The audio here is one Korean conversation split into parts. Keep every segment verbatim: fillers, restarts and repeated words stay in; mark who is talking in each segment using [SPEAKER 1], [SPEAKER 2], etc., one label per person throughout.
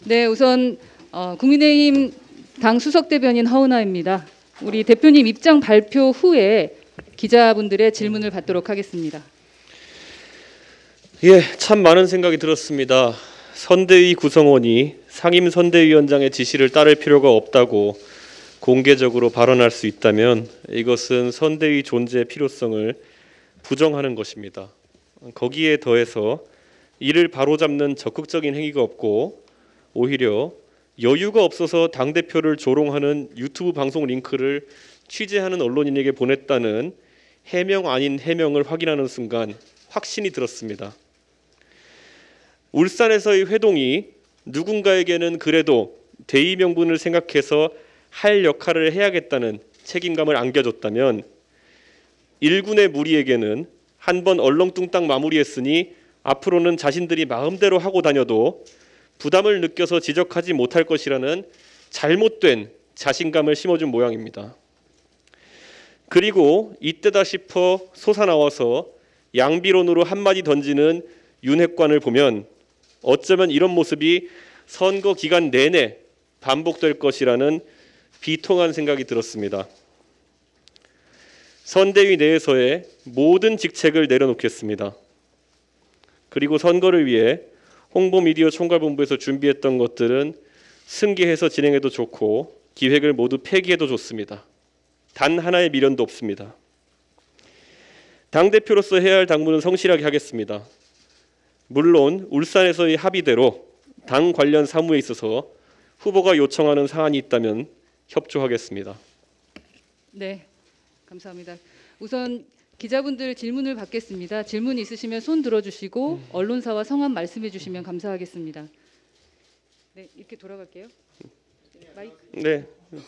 [SPEAKER 1] 네, 우선 어, 국민의힘 당 수석 대변인 허은하입니다. 우리 대표님 입장 발표 후에 기자분들의 질문을 받도록 하겠습니다.
[SPEAKER 2] 예, 참 많은 생각이 들었습니다. 선대위 구성원이 상임 선대위원장의 지시를 따를 필요가 없다고 공개적으로 발언할 수 있다면 이것은 선대위 존재의 필요성을 부정하는 것입니다. 거기에 더해서 이를 바로잡는 적극적인 행위가 없고 오히려 여유가 없어서 당대표를 조롱하는 유튜브 방송 링크를 취재하는 언론인에게 보냈다는 해명 아닌 해명을 확인하는 순간 확신이 들었습니다. 울산에서의 회동이 누군가에게는 그래도 대의 명분을 생각해서 할 역할을 해야겠다는 책임감을 안겨줬다면 일군의 무리에게는 한번 얼렁뚱땅 마무리했으니 앞으로는 자신들이 마음대로 하고 다녀도 부담을 느껴서 지적하지 못할 것이라는 잘못된 자신감을 심어준 모양입니다. 그리고 이때다 싶어 솟아나와서 양비론으로 한마디 던지는 윤핵관을 보면 어쩌면 이런 모습이 선거 기간 내내 반복될 것이라는 비통한 생각이 들었습니다. 선대위 내에서의 모든 직책을 내려놓겠습니다. 그리고 선거를 위해 홍보미디어 총괄본부에서 준비했던 것들은 승계해서 진행해도 좋고 기획을 모두 폐기해도 좋습니다. 단 하나의 미련도 없습니다. 당대표로서 해야 할 당무는 성실하게 하겠습니다. 물론 울산에서의 합의대로 당 관련 사무에 있어서 후보가 요청하는 사안이 있다면 협조하겠습니다.
[SPEAKER 1] 네, 감사합니다. 우선 기자분들 질문을 받겠습니다. 질문 있으시면 손 들어주시고 언론사와 성함 말씀해 주시면 감사하겠습니다. 네, 이렇게 돌아갈게요. 마이크.
[SPEAKER 2] 네.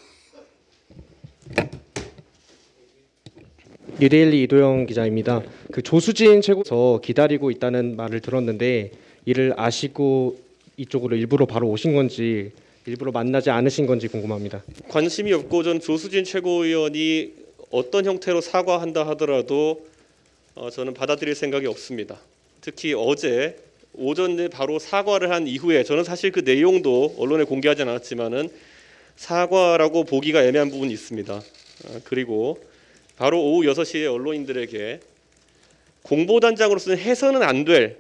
[SPEAKER 3] 뉴데일리 이도영 기자입니다. 그 조수진 최고서 기다리고 있다는 말을 들었는데 이를 아시고 이쪽으로 일부러 바로 오신 건지 일부러 만나지 않으신 건지 궁금합니다.
[SPEAKER 2] 관심이 없고 전 조수진 최고위원이 어떤 형태로 사과한다 하더라도 어, 저는 받아들일 생각이 없습니다. 특히 어제 오전에 바로 사과를 한 이후에 저는 사실 그 내용도 언론에 공개하지 않았지만은 사과라고 보기가 애매한 부분이 있습니다. 어, 그리고 바로 오후 여섯 시에 언론인들에게 공보단장으로서는 해서는 안 될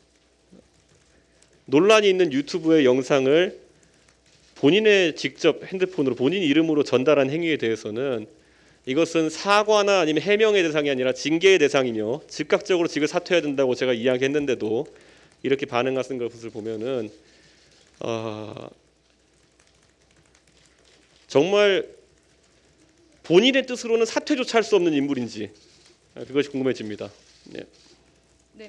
[SPEAKER 2] 논란이 있는 유튜브의 영상을 본인의 직접 핸드폰으로 본인 이름으로 전달한 행위에 대해서는 이것은 사과나 아니면 해명의 대상이 아니라 징계의 대상이며 즉각적으로 직을 사퇴해야 된다고 제가 이야기했는데도 이렇게 반응하신 것을 보면은 어, 정말 본인의 뜻으로는 사퇴조차 할 수 없는 인물인지 그것이 궁금해집니다. 네.
[SPEAKER 1] 네.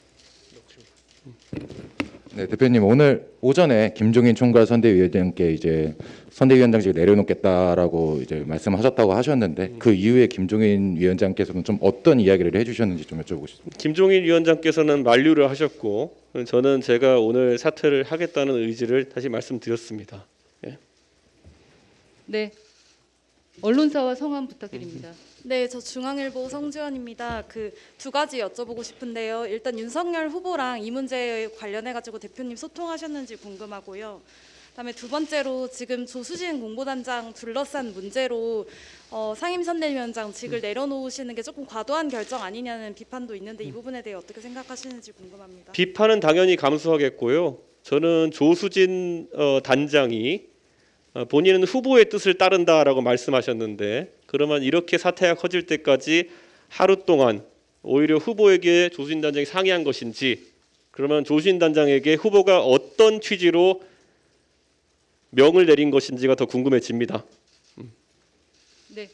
[SPEAKER 4] 네, 대표님 오늘 오전에 김종인 총괄 선대위원장께 이제 선대위원장직을 내려놓겠다라고 이제 말씀하셨다고 하셨는데
[SPEAKER 2] 음.
[SPEAKER 4] 그 이후에 김종인 위원장께서는 좀 어떤 이야기를 해주셨는지 좀 여쭤보고 싶습니다.
[SPEAKER 2] 김종인 위원장께서는 만류를 하셨고 저는 제가 오늘 사퇴를 하겠다는 의지를 다시 말씀드렸습니다. 예.
[SPEAKER 1] 네. 언론사와 성함 부탁드립니다.
[SPEAKER 5] 네, 저 중앙일보 성지연입니다. 그 두 가지 여쭤보고 싶은데요. 일단 윤석열 후보랑 이 문제에 관련해 가지고 대표님 소통하셨는지 궁금하고요. 그다음에 두 번째로 지금 조수진 공보단장 둘러싼 문제로 어, 상임선대위원장 직을 내려놓으시는 게 조금 과도한 결정 아니냐는 비판도 있는데 이 부분에 대해 어떻게 생각하시는지 궁금합니다.
[SPEAKER 2] 비판은 당연히 감수하겠고요. 저는 조수진 어, 단장이 어, 본인은 후보의 뜻을 따른다라고 말씀하셨는데 그러면 이렇게 사태가 커질 때까지 하루 동안 오히려 후보에게 조수진 단장이 상의한 것인지 그러면 조수진 단장에게 후보가 어떤 취지로 명을 내린 것인지가 더 궁금해집니다. 음.
[SPEAKER 1] 네.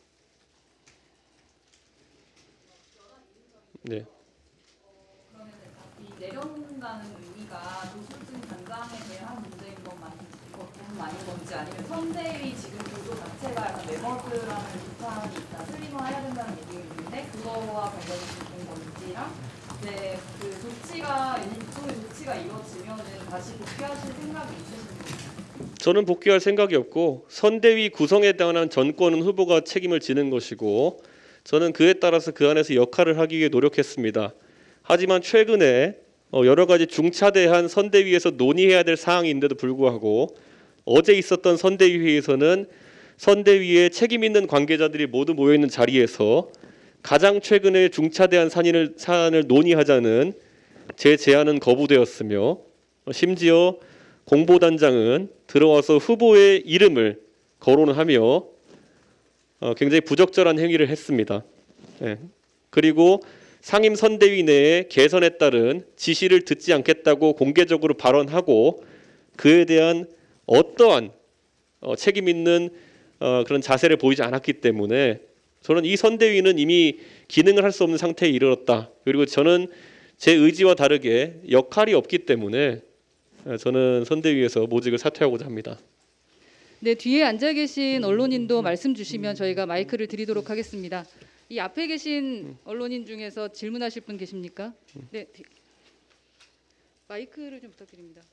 [SPEAKER 2] 네.
[SPEAKER 6] 그러면 이 내려놓는다는 의미가 조수진 단장에 대한 문제인 것만 것뿐 아닌 건지 아니면 선대위 지금 구조 자체가 약간 메머드라는 비판이 있다, 슬림화해야 된다는 얘기가 있는데 그거와 관련된 건지랑 이제 그 조치가 일종의 조치가 이루어지면은 다시 복귀하실 생각이 있으신지?
[SPEAKER 2] 저는 복귀할 생각이 없고 선대위 구성에 관한 전권은 후보가 책임을 지는 것이고 저는 그에 따라서 그 안에서 역할을 하기 위해 노력했습니다. 하지만 최근에 어, 여러 가지 중차대한 선대위에서 논의해야 될 사항인데도 불구하고 어제 있었던 선대위 회의에서는 선대위에 책임 있는 관계자들이 모두 모여 있는 자리에서 가장 최근에 중차대한 사안을, 사안을 논의하자는 제 제안은 거부되었으며 심지어 공보단장은 들어와서 후보의 이름을 거론하며 어, 굉장히 부적절한 행위를 했습니다. 예. 그리고 상임 선대위 내에 개선에 따른 지시를 듣지 않겠다고 공개적으로 발언하고 그에 대한 어떠한 어, 책임 있는 어, 그런 자세를 보이지 않았기 때문에 저는 이 선대위는 이미 기능을 할 수 없는 상태에 이르렀다. 그리고 저는 제 의지와 다르게 역할이 없기 때문에 저는 선대위에서 모직을 사퇴하고자 합니다.
[SPEAKER 1] 네, 뒤에 앉아 계신 언론인도 말씀 주시면 저희가 마이크를 드리도록 하겠습니다. 이 앞에 계신 언론인 중에서 질문하실 분 계십니까? 네, 뒤- 마이크를 좀 부탁드립니다.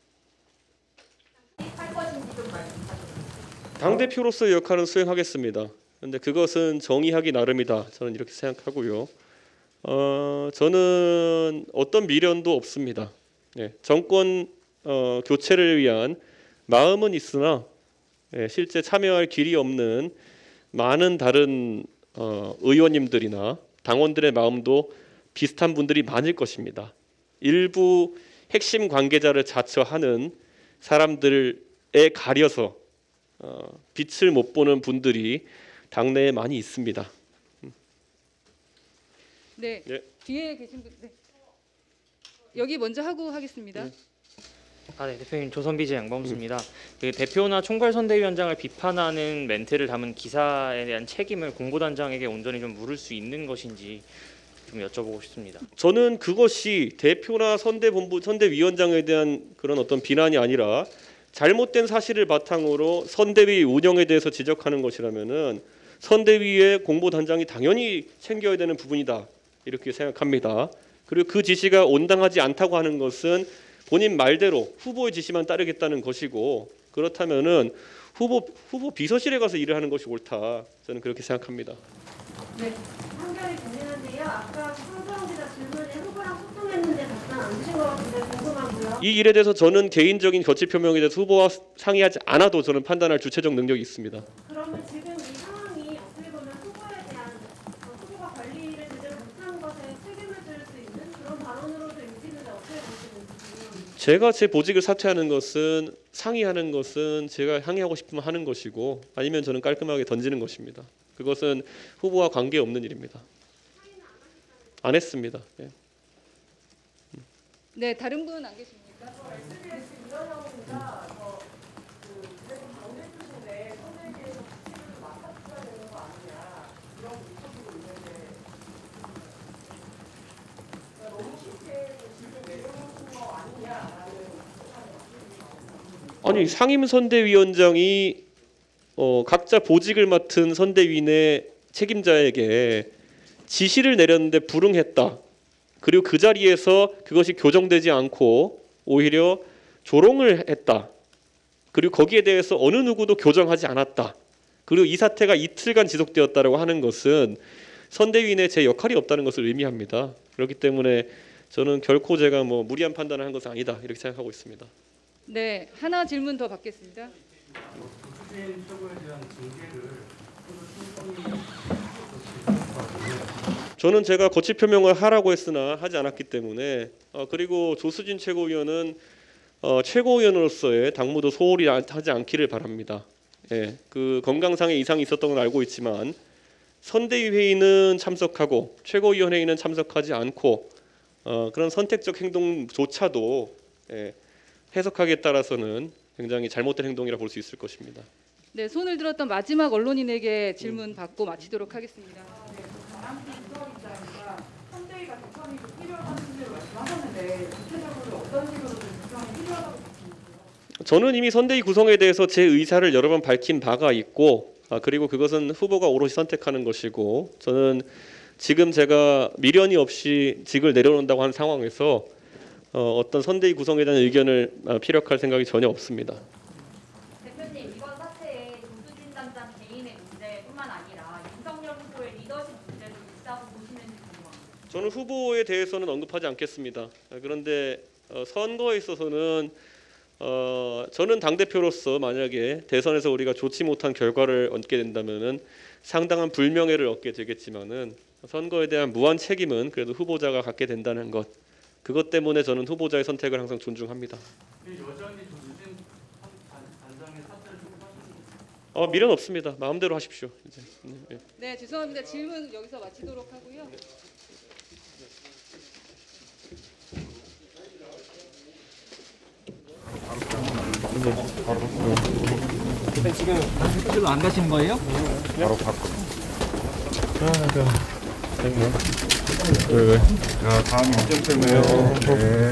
[SPEAKER 2] 당 대표로서의 역할은 수행하겠습니다. 그런데 그것은 정의하기 나름이다. 저는 이렇게 생각하고요. 어, 저는 어떤 미련도 없습니다. 네, 정권 어, 교체를 위한 마음은 있으나 예, 실제 참여할 길이 없는 많은 다른 어, 의원님들이나 당원들의 마음도 비슷한 분들이 많을 것입니다. 일부 핵심 관계자를 자처하는 사람들에 가려서 어, 빛을 못 보는 분들이 당내에 많이 있습니다.
[SPEAKER 1] 네,
[SPEAKER 2] 예.
[SPEAKER 1] 뒤에 계신 분, 네. 여기 먼저 하고 하겠습니다.
[SPEAKER 2] 네.
[SPEAKER 7] 아, 네, 대표님 조선비제 양범수입니다. 그 대표나 총괄선대위원장을 비판하는 멘트를 담은 기사에 대한 책임을 공보단장에게 온전히 좀 물을 수 있는 것인지 좀 여쭤보고 싶습니다.
[SPEAKER 2] 저는 그것이 대표나 선대본부, 선대위원장에 대한 그런 어떤 비난이 아니라 잘못된 사실을 바탕으로 선대위 운영에 대해서 지적하는 것이라면은 선대위의 공보단장이 당연히 챙겨야 되는 부분이다 이렇게 생각합니다. 그리고 그 지시가 온당하지 않다고 하는 것은 본인 말대로 후보의 지시만 따르겠다는 것이고 그렇다면은 후보 후보 비서실에 가서 일을 하는 것이 옳다. 저는 그렇게 생각합니다.
[SPEAKER 1] 네,
[SPEAKER 8] 한결이 궁금한데요. 아까 황교안 기자 질문에 후보랑 소통했는데 답변 안 주신 것 같은데 궁금하고요.
[SPEAKER 2] 이 일에 대해서 저는 개인적인 거취 표명에 대해서 후보와 상의하지 않아도 저는 판단할 주체적 능력이 있습니다.
[SPEAKER 8] 그러면 지금 이 상황이 어떻게 보면 후보에 대한 어, 후보가 관리를 제대로 못한 것에 책임을 질 수 있는 그런 발언으로도 읽히는데 어떻게 보시는지.
[SPEAKER 2] 제가 제 보직을 사퇴하는 것은 상의하는 것은 제가 항의하고 싶으면 하는 것이고 아니면 저는 깔끔하게 던지는 것입니다. 그것은 후보와 관계없는 일입니다. 안 했습니다. 예.
[SPEAKER 1] 네, 다른 분 안 계십니까?
[SPEAKER 2] 아니 상임선대위원장이 어, 각자 보직을 맡은 선대위내 책임자에게 지시를 내렸는데 불응했다. 그리고 그 자리에서 그것이 교정되지 않고 오히려 조롱을 했다. 그리고 거기에 대해서 어느 누구도 교정하지 않았다. 그리고 이 사태가 이틀간 지속되었다라고 하는 것은 선대위 내 제 역할이 없다는 것을 의미합니다. 그렇기 때문에 저는 결코 제가 뭐 무리한 판단을 한 것은 아니다 이렇게 생각하고 있습니다.
[SPEAKER 1] 네, 하나 질문 더 받겠습니다.
[SPEAKER 9] 조수진 최고에 대한 징계를
[SPEAKER 2] 저는 제가 거취 표명을 하라고 했으나 하지 않았기 때문에 어, 그리고 조수진 최고위원은 어, 최고위원으로서의 당무도 소홀히 하지 않기를 바랍니다. 예, 그 건강상의 이상이 있었던 건 알고 있지만 선대위 회의는 참석하고 최고위원 회의는 참석하지 않고 어, 그런 선택적 행동조차도 예, 해석하기에 따라서는 굉장히 잘못된 행동이라 볼 수 있을 것입니다.
[SPEAKER 1] 네, 손을 들었던 마지막 언론인에게 질문 받고 마치도록 하겠습니다.
[SPEAKER 6] 바람피 부서입장이니까 선대위가 개편이 필요하다는 대로 말씀하셨는데 구체적으로 어떤 식으로 좀 개편이 필요하다고 보시는지요?
[SPEAKER 2] 저는 이미 선대위 구성에 대해서 제 의사를 여러 번 밝힌 바가 있고 아, 그리고 그것은 후보가 오롯이 선택하는 것이고 저는 지금 제가 미련이 없이 직을 내려놓는다고 하는 상황에서 어, 어떤 선대위 구성에 대한 의견을 어, 피력할 생각이 전혀 없습니다.
[SPEAKER 10] 대표님, 이번 사태에 조수진 단장 개인의 문제뿐만 아니라 윤석열 후보의 리더십 문제도 있다고 보시는지 궁금합니다.
[SPEAKER 2] 저는 후보에 대해서는 언급하지 않겠습니다. 그런데 어, 선거에 있어서는 어, 저는 당대표로서 만약에 대선에서 우리가 좋지 못한 결과를 얻게 된다면은 상당한 불명예를 얻게 되겠지만은 선거에 대한 무한 책임은 그래도 후보자가 갖게 된다는 것, 그것 때문에 저는 후보자의 선택을 항상 존중합니다.
[SPEAKER 9] 여전히 조수진 단장의 사퇴를 요구하십니까?
[SPEAKER 2] 어, 미련 없습니다. 마음대로 하십시오. 이제. 네.
[SPEAKER 1] 네, 죄송합니다. 질문 여기서 마치도록 하고요.
[SPEAKER 11] 지금 그쪽으로 안 가시는 거예요?
[SPEAKER 2] 바로 바꿔.
[SPEAKER 12] 왜 왜? 자, 다음 일정 때문에요. 네.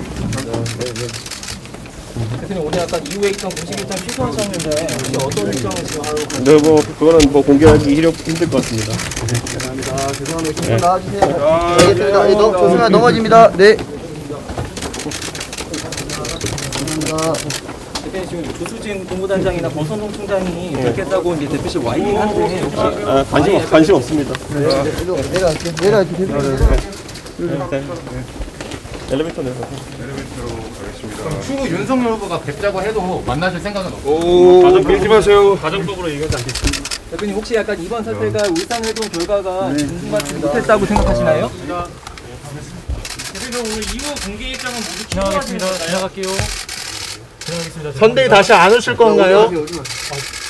[SPEAKER 11] 대표님 오늘 약간 이후에 있던 공식 일정 취소하셨는데 혹시 어떤 일정을 지금 하고 계세요?
[SPEAKER 2] 네, 뭐 그거는 뭐 공개하기 힘들 것 같습니다.
[SPEAKER 11] 감사합니다. 죄송합니다.
[SPEAKER 2] 네.
[SPEAKER 11] 나와주세요.
[SPEAKER 12] 아,
[SPEAKER 11] 알겠습니다. 네, 너, 조심하 넘어집니다. 네. 감사합니다. 대표님 지금 조수진 공보단장이나 버선홍 총장이 뵙겠다고 이제 대표실 와 있긴 한데 혹시
[SPEAKER 2] 아, 관심 없, 관심 없습니다.
[SPEAKER 11] 내가 내려갈게. 내려갈게.
[SPEAKER 2] 엘리베이터 내려.
[SPEAKER 12] 엘리베이터로 가겠습니다.
[SPEAKER 4] 그럼 추후 윤석열 후보가 뵙자고 해도 만나실 생각은 없어요?
[SPEAKER 12] 오, 가정 밀지 마세요.
[SPEAKER 2] 가정법으로 얘기하지 않겠습니다.
[SPEAKER 11] 대표님 혹시 약간 이번 사태가 울산회동 결과가 인증받지 못했다고 생각하시나요?
[SPEAKER 7] 대표님 오늘 이후 공개 입장은 모두 취소하겠습니다. 지나갈게요.
[SPEAKER 11] 선대위 다시 안 오실 건가요?